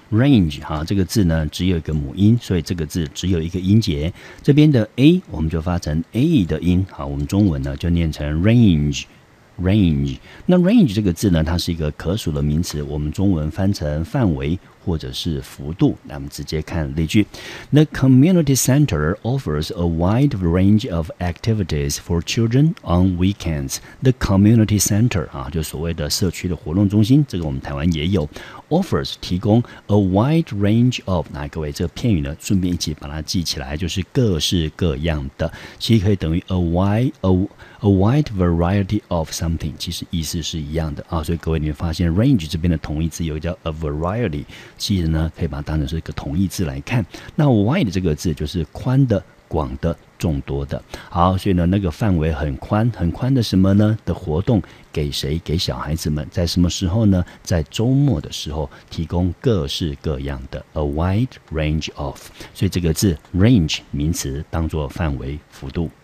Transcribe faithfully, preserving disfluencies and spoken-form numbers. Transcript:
range 哈，这个字呢只有一个母音，所以这个字只有一个音节。这边的 a 我们就发成 a 的音，好，我们中文呢就念成 range。range， 那 range 这个字呢，它是一个可数的名词，我们中文翻成范围或者是幅度。那我们直接看例句 ：The community center offers a wide range of activities for children on weekends. The community center 啊，就所谓的社区的活动中心，这个我们台湾也有。offers 提供 a wide range of， 那各位这个片语呢，顺便一起把它记起来，就是各式各样的，其实可以等于 a wide a a wide variety of something， 其实意思是一样的啊。所以各位你会发现 range 这边的同义字有一个叫 a variety， 其实呢可以把它当成是一个同义字来看。那 wide 这个字就是宽的、广的、众多的。好，所以呢那个范围很宽，很宽的什么呢？的活动给谁？给小孩子们，在什么时候呢？在周末的时候，提供各式各样的 a wide range of。所以这个字 range 名词当作范围、幅度。